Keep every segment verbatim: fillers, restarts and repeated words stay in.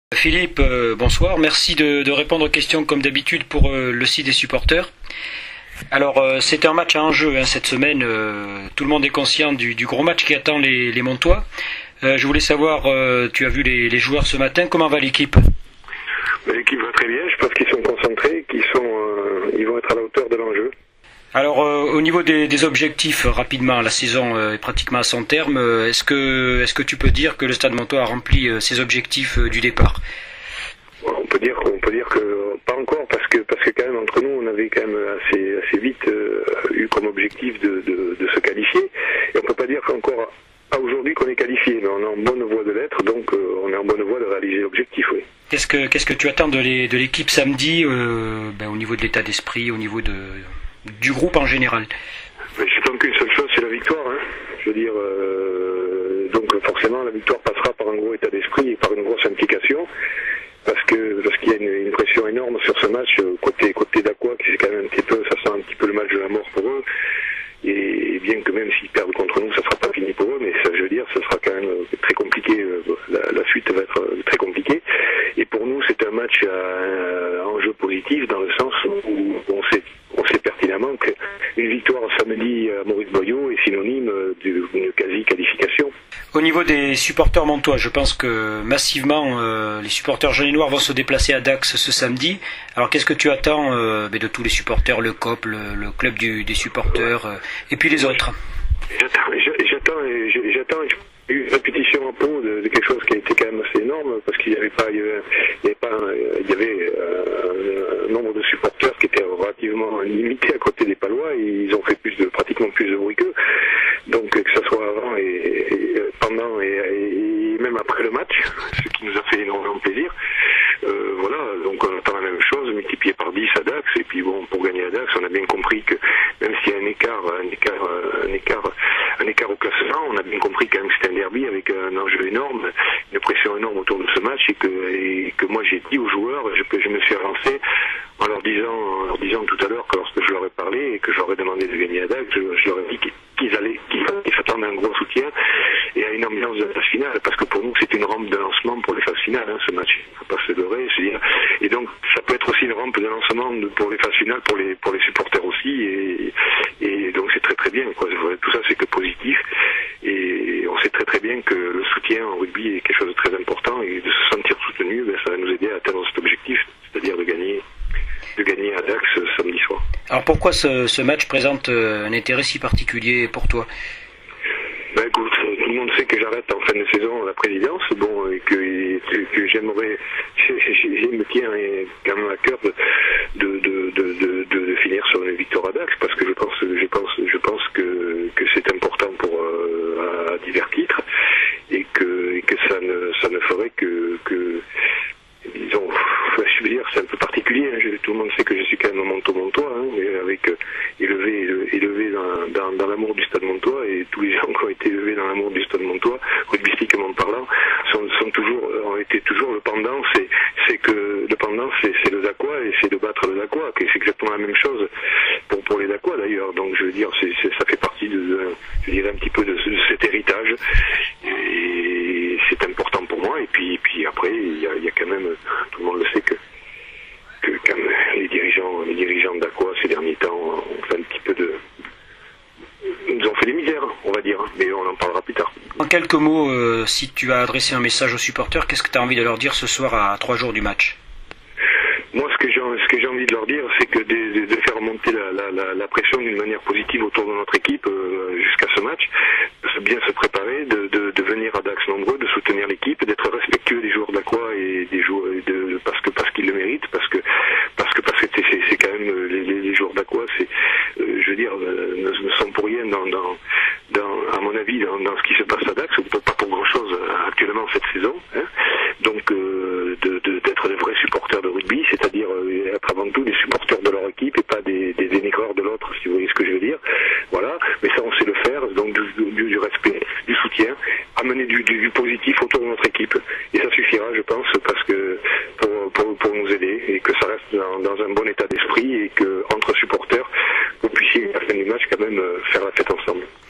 Philippe, euh, bonsoir. Merci de, de répondre aux questions comme d'habitude pour euh, le site des supporters. Alors, euh, c'est un match à enjeu hein, cette semaine. Euh, tout le monde est conscient du, du gros match qui attend les, les Montois. Euh, je voulais savoir, euh, tu as vu les, les joueurs ce matin, comment va l'équipe? L'équipe va très bien, je pense qu'ils sont concentrés, qu'ils sont, euh, ils vont être à la hauteur de l'enjeu. Alors, euh, au niveau des, des objectifs, rapidement, la saison euh, est pratiquement à son terme. Euh, est-ce que, est-ce que tu peux dire que le Stade Montois a rempli euh, ses objectifs euh, du départ? On peut dire, on peut dire que pas encore, parce que parce que quand même entre nous, on avait quand même assez assez vite euh, eu comme objectif de, de, de se qualifier. Et on peut pas dire qu'encore à aujourd'hui qu'on est qualifié, mais on est en bonne voie de l'être, donc euh, on est en bonne voie de réaliser l'objectif, oui. Qu'est-ce que qu'est-ce que tu attends de les, de l'équipe samedi, euh, ben, au niveau de l'état d'esprit, au niveau de du groupe en général? Mais j'attends qu'une seule chose, c'est la victoire. Hein. Je veux dire, euh, donc forcément la victoire passera par un gros état d'esprit et par une grosse implication. Parce que parce qu'il y a une, une pression énorme sur ce match côté côté d'Aqua, qui c'est quand même un petit peu, ça sent un petit peu le match de la mort pour eux. Et bien que même s'ils perdent contre nous, ça sera pas fini pour eux, mais ça, je veux dire, ça sera quand même très compliqué. La, la suite va être très compliquée. Et pour nous, c'est un match à, à enjeu positif dans le sens où on sait on sait pertinemment qu'une victoire samedi à Maurice Boyau est synonyme d'une quasi-qualification. Au niveau des supporters montois, je pense que massivement euh, les supporters jaunes et noirs vont se déplacer à Dax ce samedi. Alors qu'est-ce que tu attends euh, de tous les supporters, le C O P, le, le club du, des supporters euh, et puis les autres? J'attends, j'attends, j'attends une répétition en pot de, de quelque chose qui a été quand même assez énorme, parce qu'il n'y avait pas, il y avait, il y avait, pas, il y avait euh, un nombre de supporters qui était relativement limité à côté des Palois, et ils ont fait plus de, pratiquement plus de bruit qu'eux. Donc que ce soit avant et, et pendant et, et, et même après le match, ce qui nous a fait énormément plaisir. Euh, voilà, donc on attend la même chose, multiplié par dix à Dax, et puis bon, pour gagner à Dax, on a bien compris que même s'il y a un écart, un écart, un écart, un écart au classement, on a bien compris quand même que c'était un derby avec un enjeu énorme, une pression énorme autour de ce match, et que, et que moi j'ai dit aux joueurs, je, que je me suis avancé en leur disant, en leur disant tout à l'heure que lorsque je leur ai parlé et que je leur ai demandé de gagner à Dax, je, je leur ai dit qu'ils allaient, qu'ils s'attendaient à un gros soutien et à une ambiance de phase finale, parce que pour nous c'est une rampe de lancement pour les phases finales, hein, ce match. Il ne faut pas se leurrer, se dire. Et donc ça peut être aussi une rampe de lancement pour les phases finales, pour les pour les supporters aussi, et, et donc c'est très très bien, quoi. Tout ça c'est que positif, et on sait très très bien que le soutien en rugby est quelque chose de très important, et de se sentir soutenu, ben, ça va nous aider à atteindre cet objectif, c'est-à-dire de gagner de gagner à Dax samedi soir. Alors pourquoi ce, ce match présente un intérêt si particulier pour toi? Ben écoute, tout le monde sait que j'arrête en fin de saison la présidence, bon, et que, que j'aimerais, il me tient quand même à cœur de, de, de, de, de, de finir sur une victoire à Dax, parce que je pense, je pense, je pense que, que c'est important pour euh, à divers titres, et que, et que ça ne, ça ne ferait que, que disons, je veux dire, c'est un peu particulier, hein. Je, tout le monde sait que je suis quand même un Monto-Montois, hein, avec euh, élevé, élevé dans, dans, dans l'amour du Stade Montois, et tous les gens qui ont été élevés dans l'amour du Stade Montois, rugbystiquement parlant, sont, sont toujours, ont été toujours le pendant, c'est, c'est que le pendant, c'est, c'est le Dacois, et c'est de battre le Dacois, que c'est exactement la même chose pour, pour les Dacois d'ailleurs. Donc je veux dire, c'est, c'est, ça fait partie de, de, je dirais un petit peu de, de cet héritage, et c'est important pour moi. Et puis, et puis après, il y a, il y a quand même, tout le monde le sait que que quand les dirigeants, les dirigeants d'Aqua ces derniers temps ont fait un petit peu de, nous ont fait des misères, on va dire, mais on en parlera plus tard. En quelques mots, euh, si tu as adressé un message aux supporters, qu'est-ce que tu as envie de leur dire ce soir à trois jours du match? Moi, ce que j'ai, ce que j'ai envie de leur dire, c'est que de, de, de faire monter la, la, la, la pression d'une manière positive autour de notre équipe euh, jusqu'à ce match, de bien se préparer, de, de, de venir à Dax nombreux, de soutenir l'équipe, d'être respectueux des joueurs d'Aqua et des joueurs, de, parce que parce qu'ils le méritent, parce que parce que parce que c'est, c'est quand même les, les, les joueurs d'Aqua, c'est, euh, je veux dire, euh, ne, ne sont pour rien dans, dans, dans, à mon avis, dans, dans ce qui se passe à Dax, ou pas pour grand chose actuellement cette saison. Hein. Donc euh, de, de, d'être des vrais supporters de rugby, c'est-à-dire euh, être avant tout des supporters de leur équipe et pas des, des dénigreurs de l'autre, si vous voyez ce que je veux dire. Voilà, mais ça on sait le faire, donc du, du, du respect, du soutien, amener du, du, du positif autour de notre équipe, et ça suffira, je pense, parce que pour, pour, pour nous aider, et que ça reste dans, dans un bon état d'esprit, et que entre supporters, vous puissiez à la fin du match quand même faire la fête ensemble.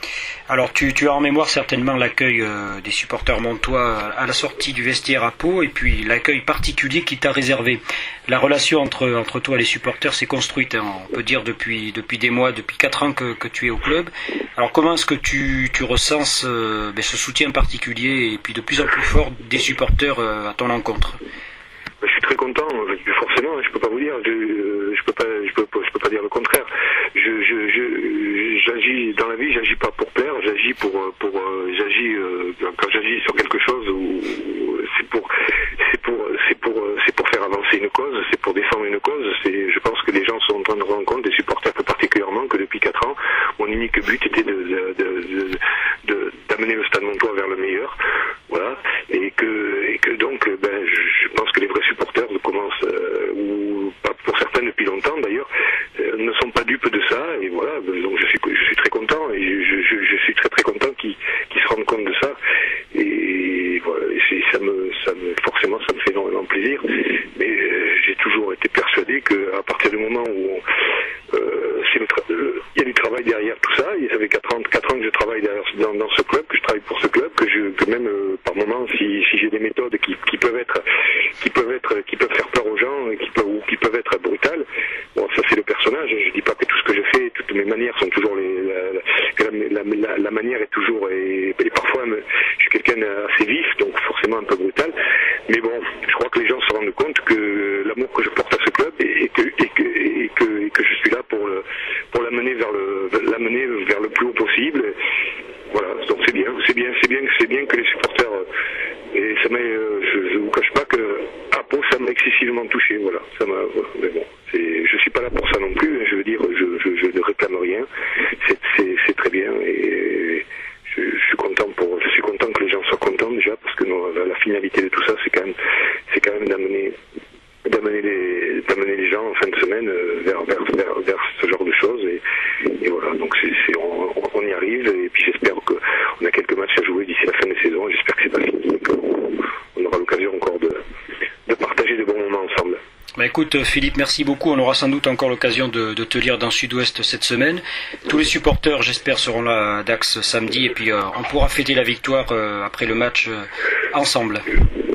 Alors tu, tu as en mémoire certainement l'accueil euh, des supporters montois à la sortie du vestiaire à Pau et puis l'accueil particulier qui t'a réservé. La relation entre, entre toi et les supporters s'est construite, hein, on peut dire depuis, depuis des mois, depuis quatre ans que, que tu es au club. Alors comment est-ce que tu, tu recenses euh, ben, ce soutien particulier et puis de plus en plus fort des supporters euh, à ton encontre? Je suis très content, forcément, je peux pas vous dire, je, je peux pas, je peux, je peux pas dire le contraire. Je, je, je, j'agis dans la vie, j'agis pas pour plaire, j'agis pour, pour, j'agis quand j'agis sur quelque chose où c'est pour, c'est pour, c'est pour, c'est pour faire avancer une cause, c'est pour défendre une cause. C'est, je pense que les gens sont en train de rendre compte, des supporters plus particulièrement, que depuis quatre ans, mon unique but était de, de, de, de, d'amener le Stade Montois vers le meilleur, voilà, et que, et que donc, ben, je pense que les vrais supporters commencent, euh, ou pas pour certains depuis longtemps d'ailleurs, euh, ne sont pas dupes de ça, et voilà, donc je suis, je suis très content, et je, je, je suis très très content qu'ils, qu'ils se rendent compte de ça, et voilà, et c'est, ça me, ça me, forcément ça me fait énormément plaisir, mais euh, j'ai toujours été persuadé qu'à partir du moment où on, euh, c'est le tra- le, il y a du travail derrière tout ça, et ça fait quatre ans, quatre ans que je travaille derrière, dans, dans ce club, que je travaille pour ce club, que je, que même euh, par moment, si, si j'ai des méthodes qui, qui peuvent être, qui peuvent être, qui peuvent faire peur aux gens, qui peuvent, ou qui peuvent être brutales, bon, ça c'est le personnage. Je dis pas que tout ce que je fais, toutes mes manières sont toujours les, la, la, la, la, la manière est toujours, et, et parfois je suis quelqu'un assez vif, donc forcément un peu brutal. Mais bon, je crois que les gens se rendent compte que l'amour que je porte à ce club et, et que, et que, et que, et que je suis là pour le, pour l'amener vers le, l'amener vers le plus haut possible. Voilà, donc c'est bien, c'est bien, c'est bien, c'est bien que les supporters, et ça m'a, je, je vous cache pas que à Pau ça m'a excessivement touché, voilà, ça m'a, mais bon, c'est, je suis pas là pour ça non plus, je veux dire, je, je, je ne réclame rien, c'est, c'est, c'est très bien, et je, je suis content pour, je suis content que les gens soient contents déjà, parce que non, la, la finalité de tout ça, c'est quand même, c'est quand même d'amener, d'amener les, d'amener les gens en fin de semaine vers, vers, vers, vers ce genre de choses, et, et voilà, donc c'est, c'est on, on y arrive, et puis j'espère qu'on a quelques matchs à jouer d'ici la fin de saison, et j'espère que c'est pas fini, donc on, on aura l'occasion encore de, de partager de bons moments ensemble. Bah écoute Philippe, merci beaucoup, on aura sans doute encore l'occasion de, de te lire dans Sud-Ouest cette semaine. Tous les supporters j'espère seront là à Dax samedi, et puis euh, on pourra fêter la victoire euh, après le match euh, ensemble.